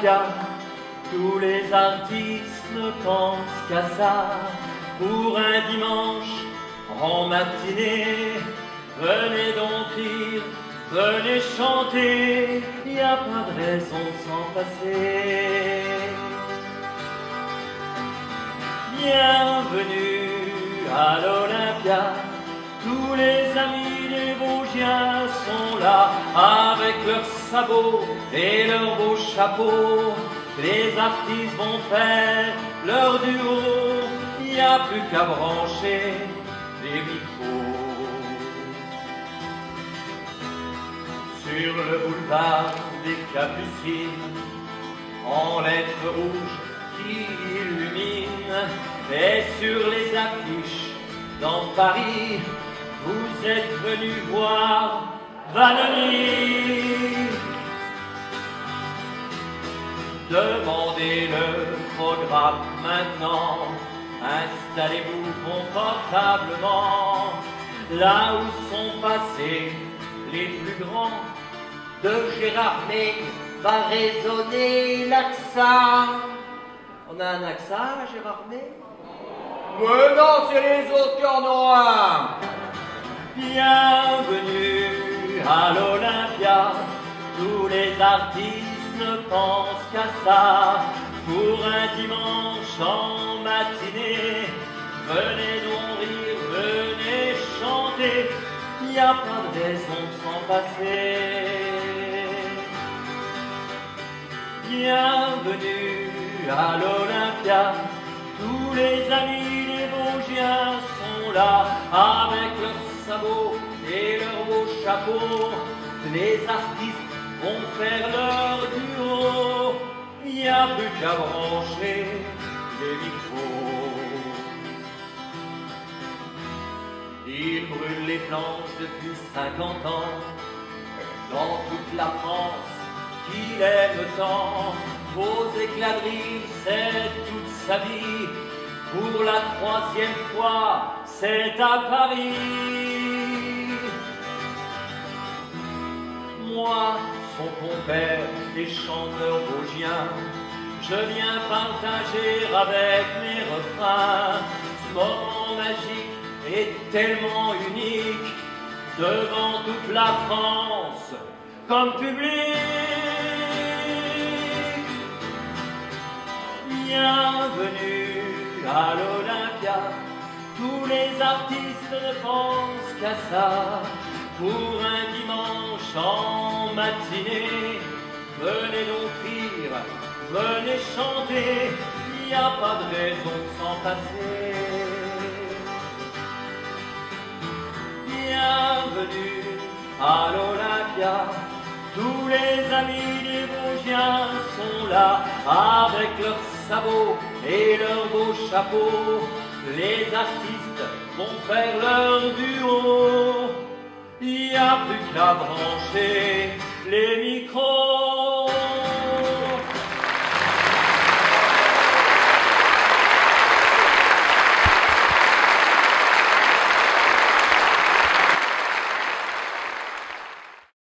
l'Olympia, tous les artistes ne pensent qu'à ça. Pour un dimanche en matinée, venez donc rire, venez chanter, y a pas de raison de s'en passer. Bienvenue à l'Olympia, tous les amis des Vosgiens sont là, avec leurs sabots et leurs beaux chapeaux. Les artistes vont faire leur duo, il n'y a plus qu'à brancher les micros. Sur le boulevard des Capucines, en lettres rouges qui illuminent, et sur les affiches dans Paris, vous êtes venus voir Vanoni. Demandez le programme maintenant, installez-vous confortablement, là où sont passés les plus grands. De Gérard May va résonner l'accent. On a un accent, Gérard May? Mais non, c'est les autres qui en ont un. Bienvenue à l'Olympia, tous les artistes ne pensent qu'à ça. Pour un dimanche en matinée, venez donc rire, venez chanter, y a pas de raison de s'en passer. Bienvenue à l'Olympia, tous les amis des Vosgiens sont là, avec leurs sabots et leurs beaux chapeaux. Les artistes vont faire leur duo, il n'y a plus qu'à brancher les micros. Ils brûlent les planches depuis 50 ans, dans toute la France qu'il aime tant. Vos éclats de rire, c'est toute sa vie, pour la 3e fois, c'est à Paris. Moi, son compère et chanteur vosgien, je viens partager avec mes refrains ce moment magique et tellement unique, devant toute la France comme public. Bienvenue à l'Olympia, tous les artistes ne pensent qu'à ça. Pour un dimanche en matinée, venez donc rire, venez chanter, il n'y a pas de raison de s'en passer. Bienvenue à l'Olympia, tous les amis des Vosgiens sont là, avec leurs sabots et leurs beaux chapeaux. Les artistes vont faire leur duo, il n'y a plus qu'à brancher les micros.